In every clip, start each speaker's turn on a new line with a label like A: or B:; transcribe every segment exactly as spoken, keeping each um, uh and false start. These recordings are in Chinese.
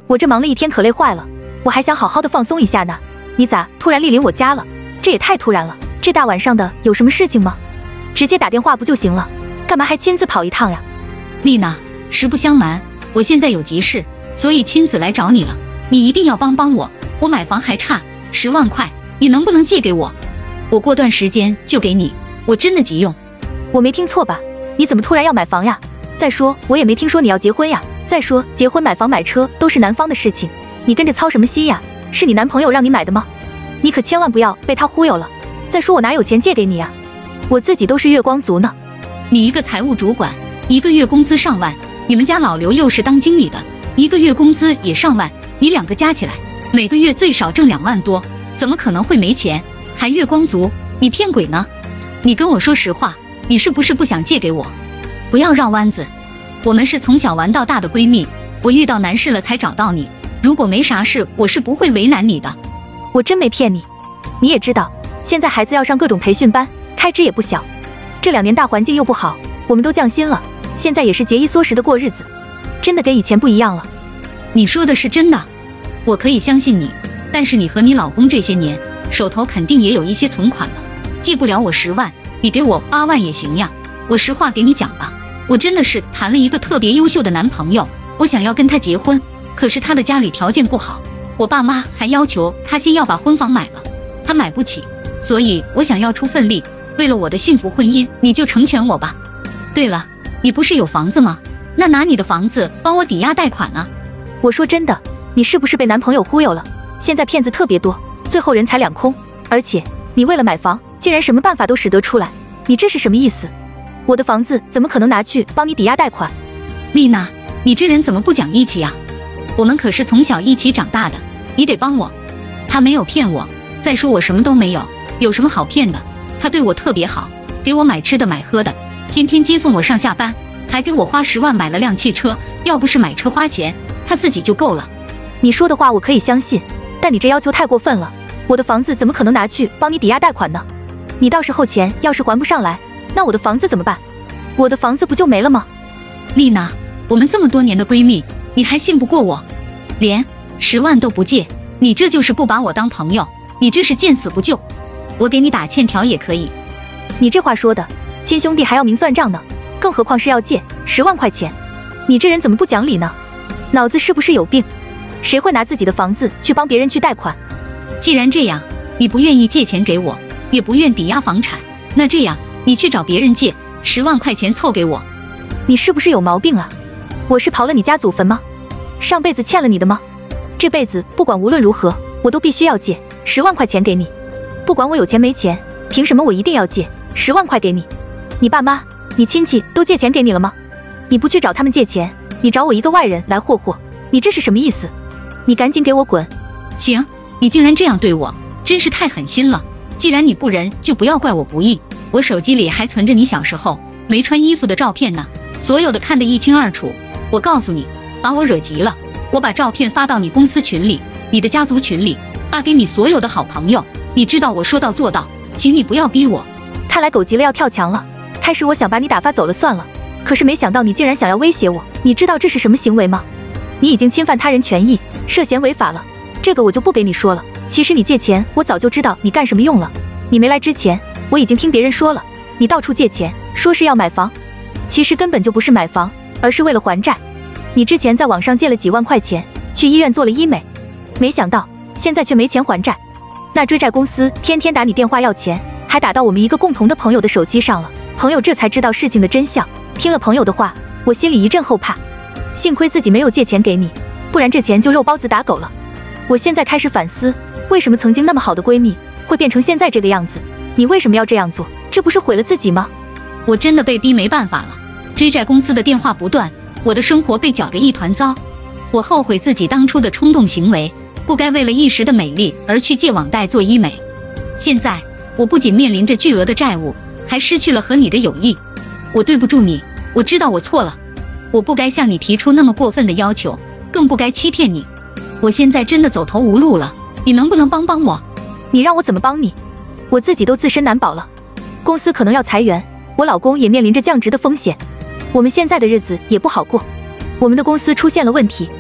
A: 我这忙了一天可累坏了，我还想好好的放松一下呢。你咋突然莅临我家了？这也太突然了，这大晚上的有什么事情吗？直接打电话不就行了？干嘛还亲自跑一趟呀？
B: 丽娜，实不相瞒，我现在有急事，所以亲自来找你了。你一定要帮帮我，我买房还差十万块，你能不能借给我？我过段时间就给你，我真的急用。
A: 我没听错吧？你怎么突然要买房呀？再说我也没听说你要结婚呀。再说结婚买房买车都是男方的事情，你跟着操什么心呀？是你男朋友让你买的吗？你可千万不要被他忽悠了。再说我哪有钱借给你呀？我自己都是月光族呢。
B: 你一个财务主管，一个月工资上万，你们家老刘又是当经理的，一个月工资也上万，你两个加起来每个月最少挣两万多，怎么可能会没钱？还月光族？你骗鬼呢？你跟我说实话，你是不是不想借给我？不要绕弯子，我们是从小玩到大的闺蜜，我遇到难事了才找到你，如果没啥事，我是不会为难你的。
A: 我真没骗你。你也知道，现在孩子要上各种培训班，开支也不小。这两年大环境又不好，我们都降薪了，现在也是节衣缩食的过日子，真的跟以前不一样了。
B: 你说的是真的，我可以相信你，但是你和你老公这些年手头肯定也有一些存款了，借不了我十万，你给我八万也行呀。我实话给你讲吧，我真的是谈了一个特别优秀的男朋友，我想要跟他结婚，可是他的家里条件不好，我爸妈还要求他先要把婚房买了，他买不起，所以我想要出份力，为了我的幸福婚姻，你就成全我吧。对了，你不是有房子吗？那拿你的房子帮我抵押贷款啊。
A: 我说真的，你是不是被男朋友忽悠了？现在骗子特别多，最后人财两空，而且你为了买房竟然什么办法都使得出来，你这是什么意思？我的房子怎么可能拿去帮你抵押贷款？
B: 丽娜，你这人怎么不讲义气啊？我们可是从小一起长大的，你得帮我。他没有骗我，再说我什么都没有，有什么好骗的？他对我特别好，给我买吃的买喝的，天天接送我上下班，还给我花十万买了辆汽车，要不是买车花钱，他自己就够了。
A: 你说的话我可以相信，但你这要求太过分了，我的房子怎么可能拿去帮你抵押贷款呢？你到时候钱要是还不上来，那我的房子怎么办？我的房子不就没了吗？
B: 丽娜，我们这么多年的闺蜜，你还信不过我？连十万都不借，你这就是不把我当朋友，你这是见死不救。我给你打欠条也可以。
A: 你这话说的，亲兄弟还要明算账呢，更何况是要借十万块钱。你这人怎么不讲理呢？脑子是不是有病？谁会拿自己的房子去帮别人去贷款？
B: 既然这样，你不愿意借钱给我，也不愿抵押房产，那这样你去找别人借十万块钱凑给我。
A: 你是不是有毛病啊？我是刨了你家祖坟吗？上辈子欠了你的吗？这辈子不管无论如何，我都必须要借十万块钱给你。不管我有钱没钱，凭什么我一定要借十万块给你？你爸妈、你亲戚都借钱给你了吗？你不去找他们借钱，你找我一个外人来霍霍，你这是什么意思？你赶紧给我滚！
B: 行，你竟然这样对我，真是太狠心了。既然你不仁，就不要怪我不义。我手机里还存着你小时候没穿衣服的照片呢，所有的看得一清二楚。我告诉你，把我惹急了，我把照片发到你公司群里，你的家族群里，发给你所有的好朋友。你知道我说到做到，请你不要逼我。
A: 看来狗急了要跳墙了。开始我想把你打发走了算了，可是没想到你竟然想要威胁我。你知道这是什么行为吗？你已经侵犯他人权益，涉嫌违法了。这个我就不给你说了。其实你借钱，我早就知道你干什么用了。你没来之前，我已经听别人说了，你到处借钱，说是要买房，其实根本就不是买房，而是为了还债。你之前在网上借了几万块钱，去医院做了医美，没想到现在却没钱还债。那追债公司天天打你电话要钱，还打到我们一个共同的朋友的手机上了。朋友这才知道事情的真相，听了朋友的话，我心里一阵后怕。幸亏自己没有借钱给你，不然这钱就肉包子打狗了。我现在开始反思，为什么曾经那么好的闺蜜会变成现在这个样子？你为什么要这样做？这不是毁了自己吗？
B: 我真的被逼没办法了，追债公司的电话不断，我的生活被搅得一团糟。我后悔自己当初的冲动行为，不该为了一时的美丽而去借网贷做医美。现在我不仅面临着巨额的债务，还失去了和你的友谊。我对不住你，我知道我错了，我不该向你提出那么过分的要求，更不该欺骗你。我现在真的走投无路了，你能不能帮帮我？
A: 你让我怎么帮你？我自己都自身难保了，公司可能要裁员，我老公也面临着降职的风险，我们现在的日子也不好过。我们的公司出现了问题，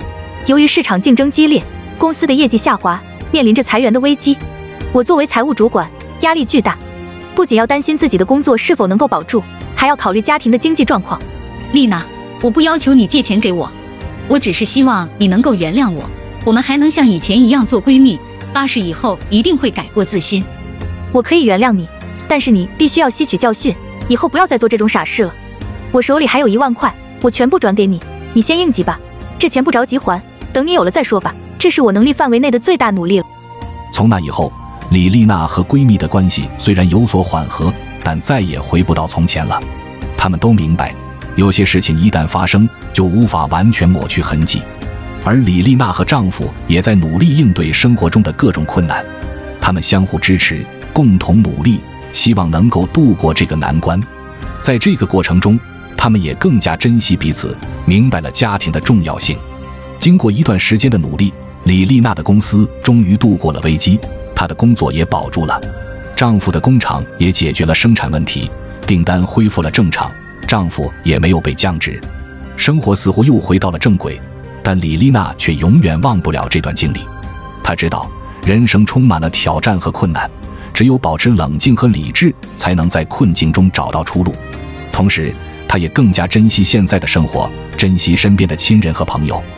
A: 由于市场竞争激烈，公司的业绩下滑，面临着裁员的危机。我作为财务主管，压力巨大，不仅要担心自己的工作是否能够保住，还要考虑家庭的经济状况。
B: 丽娜，我不要求你借钱给我，我只是希望你能够原谅我，我们还能像以前一样做闺蜜，发誓以后一定会改过自新。
A: 我可以原谅你，但是你必须要吸取教训，以后不要再做这种傻事了。我手里还有一万块，我全部转给你，你先应急吧，这钱不着急还，等你有了再说吧，这是我能力范围内的最大努力了。
C: 从那以后，李丽娜和闺蜜的关系虽然有所缓和，但再也回不到从前了。她们都明白，有些事情一旦发生，就无法完全抹去痕迹。而李丽娜和丈夫也在努力应对生活中的各种困难，他们相互支持，共同努力，希望能够度过这个难关。在这个过程中，他们也更加珍惜彼此，明白了家庭的重要性。经过一段时间的努力，李丽娜的公司终于度过了危机，她的工作也保住了，丈夫的工厂也解决了生产问题，订单恢复了正常，丈夫也没有被降职，生活似乎又回到了正轨。但李丽娜却永远忘不了这段经历。她知道人生充满了挑战和困难，只有保持冷静和理智，才能在困境中找到出路。同时，她也更加珍惜现在的生活，珍惜身边的亲人和朋友。